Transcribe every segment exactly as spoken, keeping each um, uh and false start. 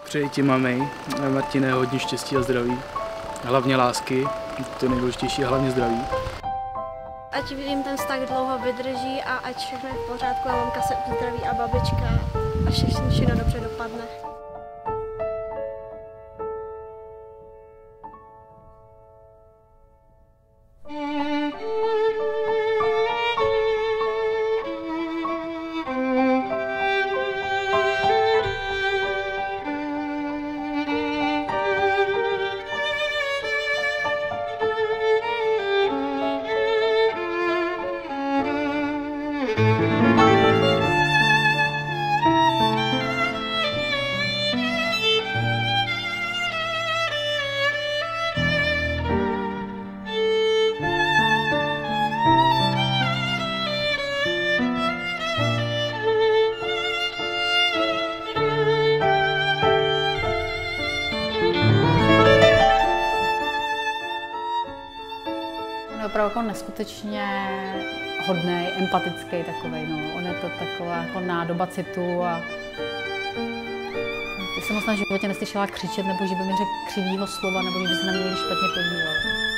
Přeji ti, mami, Martine, hodně štěstí a zdraví. Hlavně lásky, to nejdůležitější, a hlavně zdraví. Ať jim ten vztah dlouho vydrží a ať všechno je v pořádku a mamka se uzdraví a babička a všechno, všechno dobře dopadne. On je opravdu jako neskutečně hodnej, empatický takovej, no. On je to taková jako nádoba citu a ty jsem moc na životě neslyšela křičet, nebo že by mi řekl křivýho slova, nebo že by se na mě někdy špatně podíval.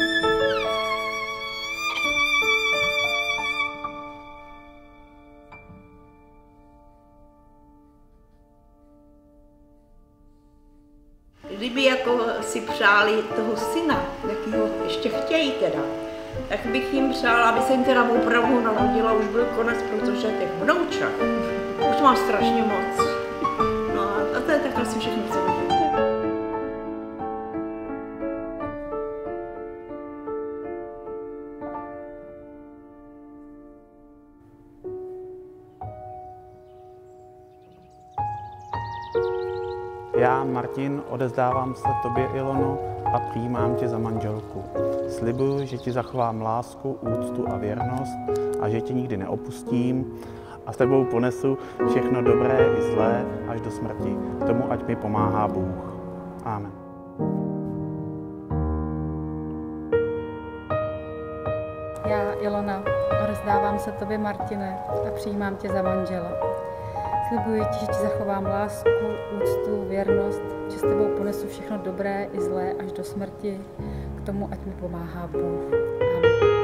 Kdyby jako si přáli toho syna, jakýho ještě chtějí teda, tak bych jim přála, aby se jim teda opravdu narodila, už byl konec, protože těch vnoučat už mám strašně moc. No a to je tak asi všechno, co bych. Já, Martin, odevzdávám se tobě, Ilono, a přijímám tě za manželku. Slibuju, že ti zachovám lásku, úctu a věrnost a že tě nikdy neopustím a s tebou ponesu všechno dobré i zlé až do smrti. K tomu ať mi pomáhá Bůh. Amen. Já, Ilona, odevzdávám se tobě, Martine, a přijímám tě za manžela. Slibuji ti, že ti zachovám lásku, úctu, věrnost, že s tebou ponesu všechno dobré i zlé až do smrti. K tomu ať mi pomáhá Bůh. Amen.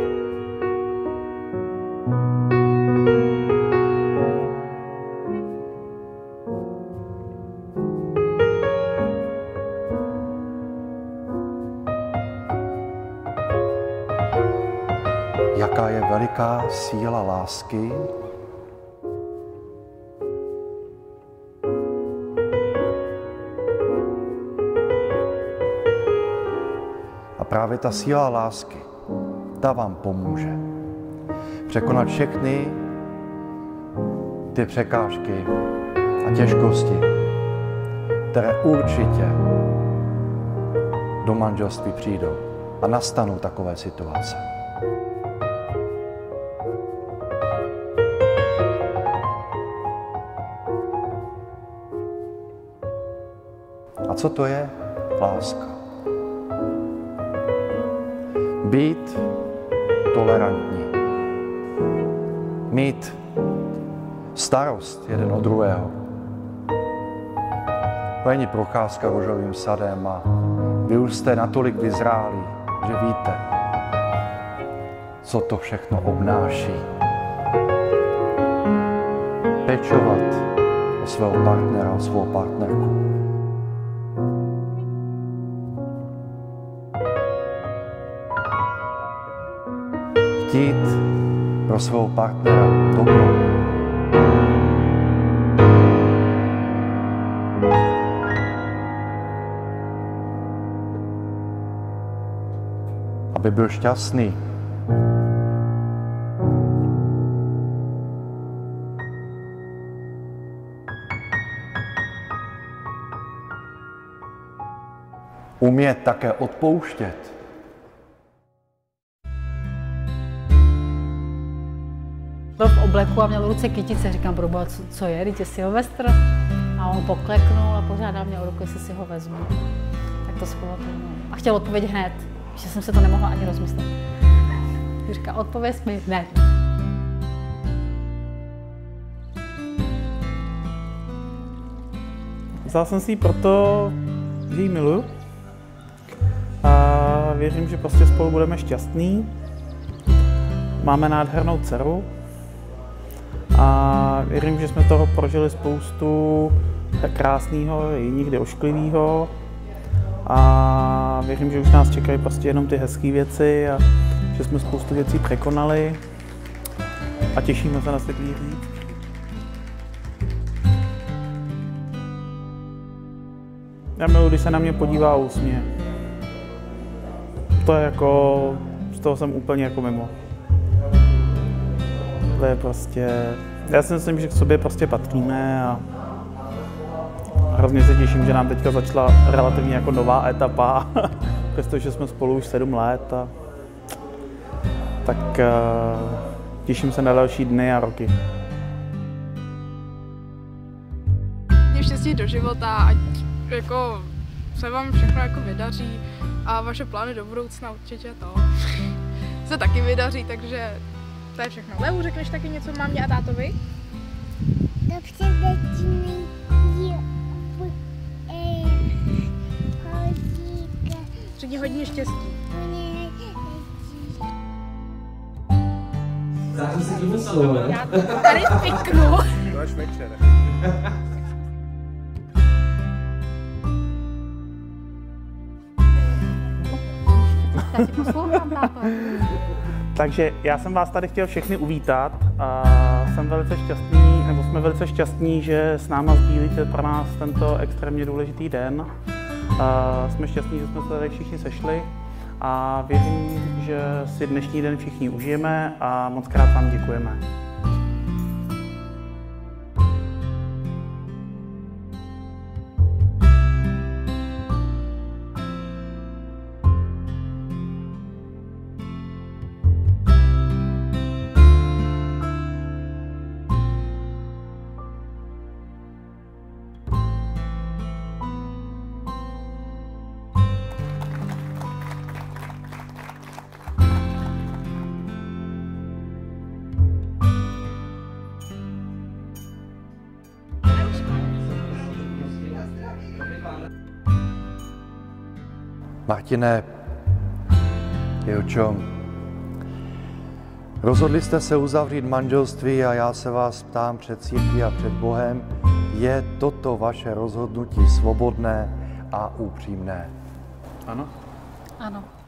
Jaká je veliká síla lásky, a právě ta síla lásky, ta vám pomůže překonat všechny ty překážky a těžkosti, které určitě do manželství přijdou a nastanou takové situace. A co to je láska? Být tolerantní. Mít starost jeden o druhého. To není procházka růžovým sadem a vy už jste natolik vyzrálí, že víte, co to všechno obnáší. Pečovat o svého partnera, o svou partnerku. Chtít pro svého partnera dobro. Aby byl šťastný. Umět také odpouštět. Byl v obleku a měl v ruce kytice. Říkám, proboha, co, co je, teď je Silvestr? A on pokleknul a požádal mě o ruku, jestli si ho vezmu. Tak to spamatuju. A chtěl odpověď hned, že jsem se to nemohla ani rozmyslet. Říká, odpověď mi hned. Vzal jsem si ji proto, že ji miluju a věřím, že prostě spolu budeme šťastní. Máme nádhernou dceru a věřím, že jsme toho prožili spoustu krásného i někdy ošklivého a věřím, že už nás čekají prostě jenom ty hezké věci a že jsme spoustu věcí překonali a těšíme se na světlý říct. Já miluji, když se na mě podívá a usměje. To je jako, z toho jsem úplně jako mimo. To je prostě, já si myslím, že k sobě prostě patříme a hrozně se těším, že nám teďka začala relativně jako nová etapa, přestože jsme spolu už sedm let a tak uh, těším se na další dny a roky. Mě štěstí do života, ať jako se vám všechno jako vydaří a vaše plány do budoucna určitě to se taky vydaří, takže to je všechno. Leu, řekneš taky něco mámě a tátovi? Dobře, začínej hodíka. Řekni hodně štěstí. Září se tím slovo. Já to tady piknu. To až večer. Já tě poslouchám, táto. Takže já jsem vás tady chtěl všechny uvítat a jsem velice šťastný, nebo jsme velice šťastní, že s náma sdílíte pro nás tento extrémně důležitý den. A jsme šťastní, že jsme se tady všichni sešli a věřím, že si dnešní den všichni užijeme a moc krát vám děkujeme. Martine, Jilčo, rozhodli jste se uzavřít manželství a já se vás ptám před církví a před Bohem, je toto vaše rozhodnutí svobodné a upřímné? Ano? Ano.